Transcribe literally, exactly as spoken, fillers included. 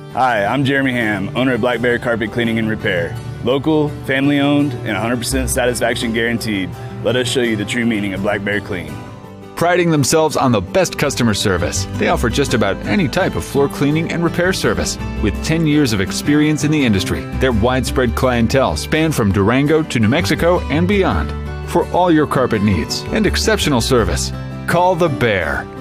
Hi, I'm Jeremy Ham, owner of Black Bear Carpet Cleaning and Repair. Local, family-owned, and one hundred percent satisfaction guaranteed. Let us show you the true meaning of Black Bear Clean. Priding themselves on the best customer service, they offer just about any type of floor cleaning and repair service. With ten years of experience in the industry, their widespread clientele span from Durango to New Mexico and beyond. For all your carpet needs and exceptional service, call the Bear.